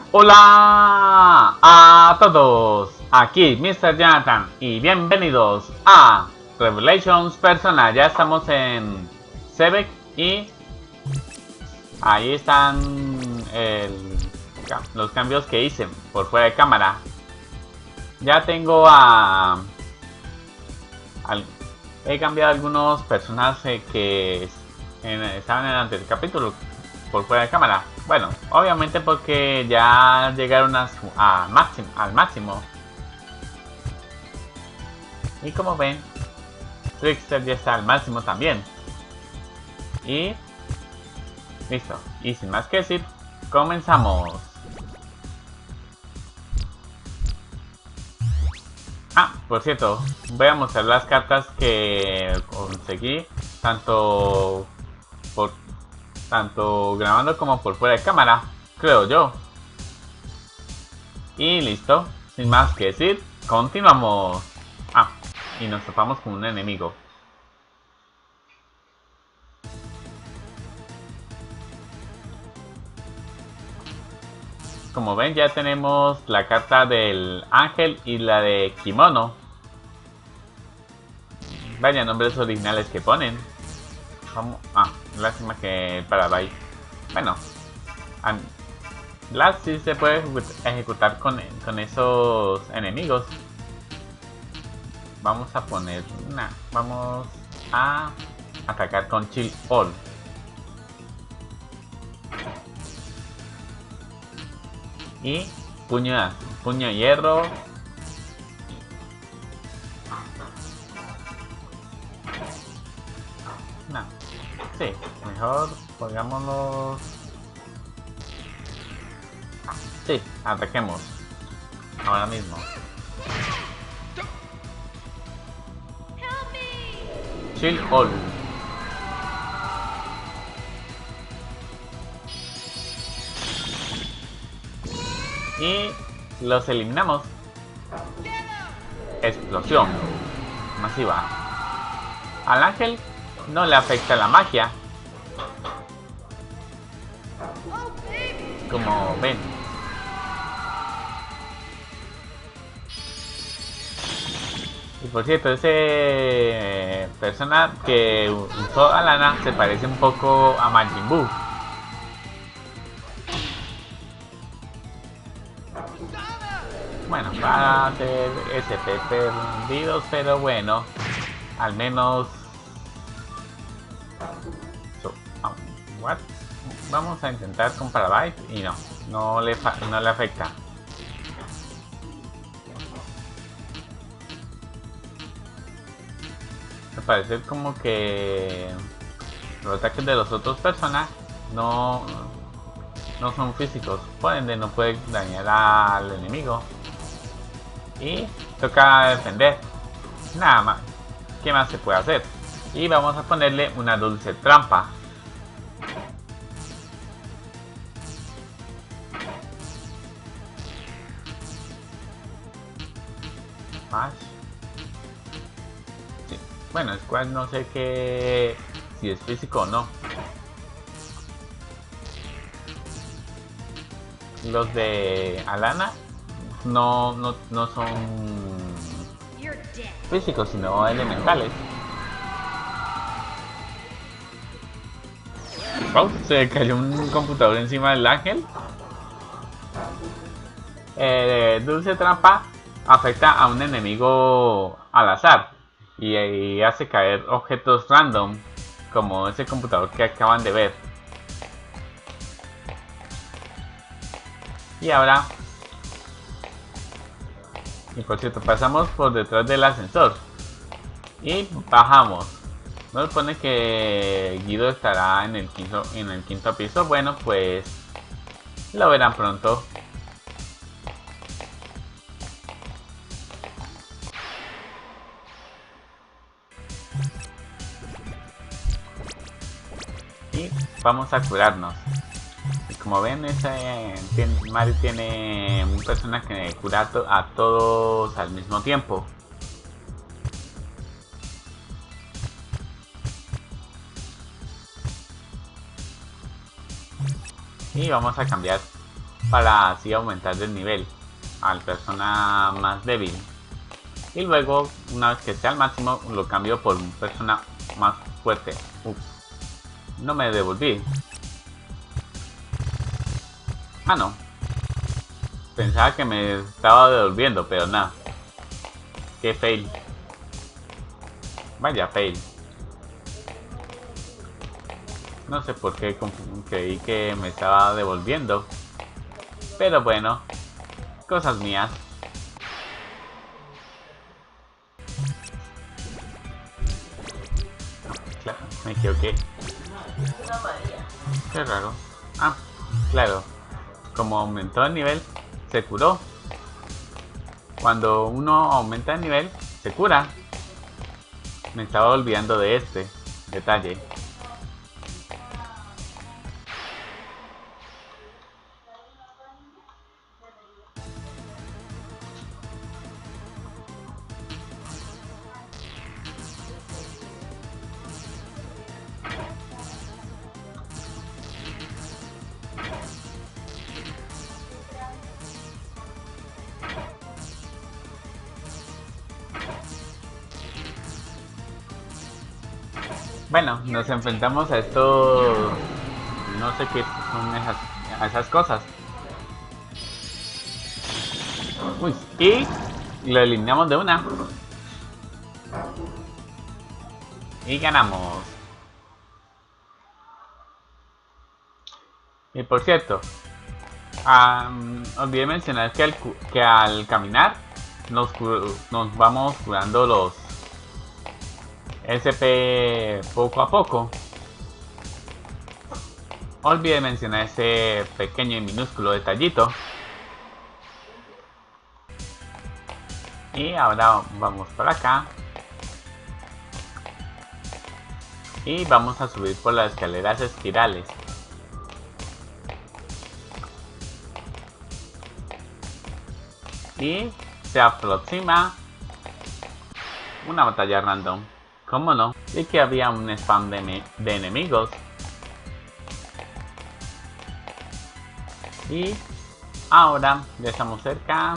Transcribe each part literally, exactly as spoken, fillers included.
Hola a todos, aquí mister Jonathan y bienvenidos a Revelations Persona. Ya estamos en Sebek y ahí están el, los cambios que hice por fuera de cámara. Ya tengo a... Al, he cambiado algunos personajes que en, estaban en el anterior capítulo por fuera de cámara. Bueno, obviamente porque ya llegaron a, a máximo, al máximo. Y como ven, Trickster ya está al máximo también. Y listo. Y sin más que decir, comenzamos. Ah, por cierto, voy a mostrar las cartas que conseguí, tanto por tanto grabando como por fuera de cámara, creo yo. Y listo, sin más que decir, continuamos. Ah, y nos topamos con un enemigo. Como ven, ya tenemos la carta del ángel y la de kimono. Vaya nombres originales que ponen. Vamos, ah, lástima que para Bye. Bueno, Blast sí se puede ejecutar con, con esos enemigos. Vamos a poner una. Vamos a atacar con Chill All. Y puño, puño de hierro. No. Sí, mejor pongámoslos. Sí, ataquemos. Ahora mismo. Chill All. Y los eliminamos. Explosión masiva. Al ángel no le afecta la magia, como ven. Y por cierto, ese persona que usó a Lana se parece un poco a Majin Buu. Bueno, para hacer S P perdidos, pero bueno, al menos... So, um, what? Vamos a intentar con Parabyte y no, no le, no le afecta. Me parece como que los ataques de los otros personas no, no son físicos, por ende no puede dañar al enemigo. Y toca defender. Nada más. ¿Qué más se puede hacer? Y vamos a ponerle una dulce trampa. Más. Sí. Bueno, es cual no sé qué, si es físico o no. Los de Alana no, no, no son físicos, sino elementales. Oh, se cayó un computador encima del ángel. Eh, dulce trampa afecta a un enemigo al azar y, y hace caer objetos random, como ese computador que acaban de ver. Y ahora, y por cierto, pasamos por detrás del ascensor y bajamos. Nos pone que Guido estará en el quinto, en el quinto piso. Bueno, pues lo verán pronto. Y vamos a curarnos. Y como ven, ese, Mario tiene un personaje que cura a todos al mismo tiempo. Y vamos a cambiar para así aumentar el nivel al persona más débil. Y luego, una vez que esté al máximo, lo cambio por un persona más fuerte. Uf, no me devolví. Ah, no. Pensaba que me estaba devolviendo, pero nada. Qué fail. Vaya fail. No sé por qué creí que me estaba devolviendo. Pero bueno, cosas mías. Claro, me equivoqué. Qué raro. Ah, claro. Como aumentó el nivel, se curó. Cuando uno aumenta el nivel, se cura. Me estaba olvidando de este detalle. Bueno, nos enfrentamos a esto. No sé qué son esas, a esas cosas. Uy, y lo eliminamos de una. Y ganamos. Y por cierto, um, olvidé mencionar que al, que al caminar nos, nos vamos curando los S P poco a poco. Olvidé mencionar ese pequeño y minúsculo detallito. Y ahora vamos por acá. Y vamos a subir por las escaleras espirales. Y se aproxima una batalla random. ¿Cómo no? Y que había un spam de, de enemigos. Y ahora ya estamos cerca.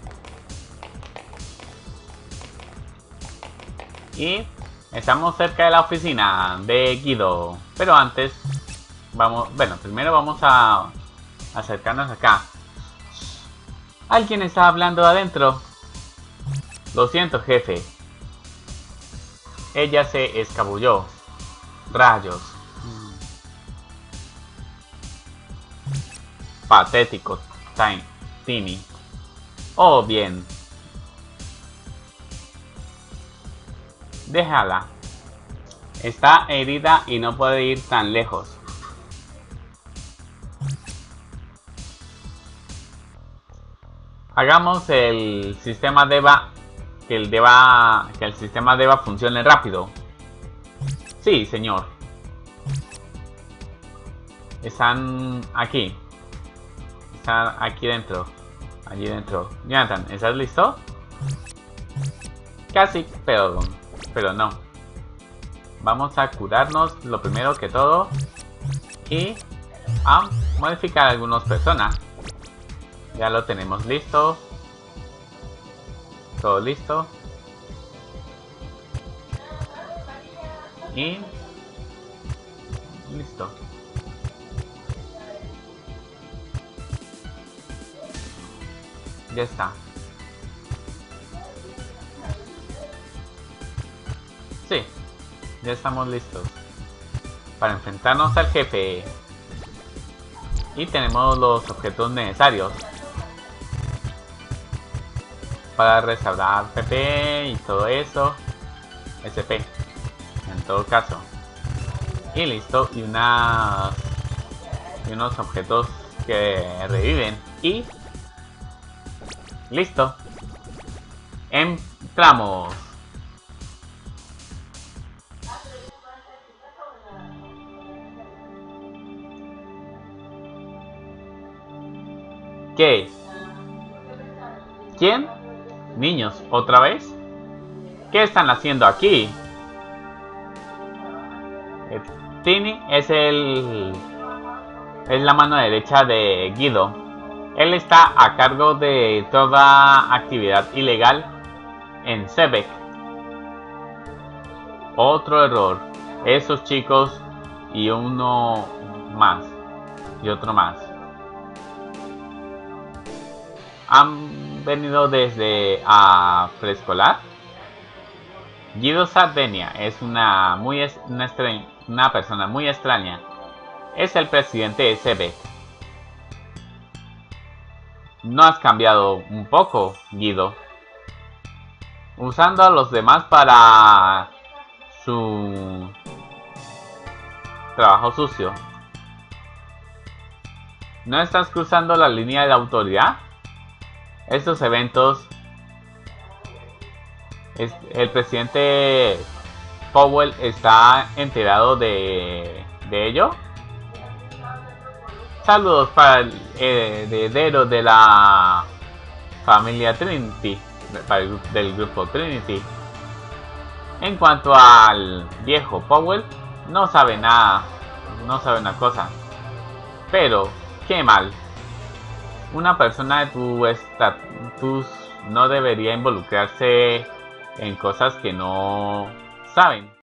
Y estamos cerca de la oficina de Guido. Pero antes, vamos, bueno, primero vamos a acercarnos acá. ¿Alguien está hablando adentro? Lo siento, jefe. Ella se escabulló. Rayos. Patético, Tiny. Oh, bien. Déjala. Está herida y no puede ir tan lejos. Hagamos el sistema DEVA que el DEVA que el sistema DEVA funcione rápido. Sí, señor. Están aquí. Están aquí dentro. Allí dentro. Jonathan, ¿estás listo? Casi, pero pero no. Vamos a curarnos lo primero que todo y a modificar algunas personas. Ya lo tenemos listo. Todo listo. Y listo. Ya está. Sí, ya estamos listos para enfrentarnos al jefe. Y tenemos los objetos necesarios para restaurar P P y todo eso. S P en todo caso. Y listo. Y unas y unos objetos que reviven. Y listo. Entramos. ¿Qué? ¿Quién? Niños, ¿otra vez? ¿Qué están haciendo aquí? Eh, Tiny es el... es la mano derecha de Guido. Él está a cargo de toda actividad ilegal en Sebek. Otro error. Esos chicos y uno más. Y otro más. Han venido desde a preescolar. Guido Sardenia es una, muy una, una persona muy extraña. Es el presidente de Sebek. No has cambiado un poco, Guido. Usando a los demás para su trabajo sucio. ¿No estás cruzando la línea de la autoridad? Estos eventos... Es, el presidente Powell está enterado de, de ello. Saludos para el heredero de la familia Trinity, para el, del grupo Trinity. En cuanto al viejo Powell, no sabe nada, no sabe una cosa. Pero, qué mal. Una persona de tu estatus no debería involucrarse en cosas que no saben.